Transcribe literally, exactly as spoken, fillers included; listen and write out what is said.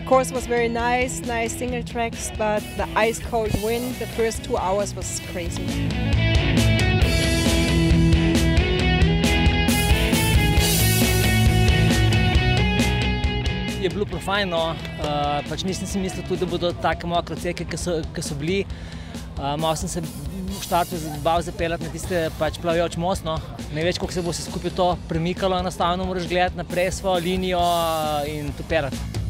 course was very nice, nice single tracks, but the ice cold wind, the first two hours was crazy. Je bilo profajno, pač nisem si mislil tudi, da bodo take mokre ceke, ki so bili. Malo sem se v štartu bal zapeljati na tiste pač plavajoč most, no. Ne več, koliko se bo se skupaj to premikalo, enostavno moraš gledati naprej svojo linijo in to perati.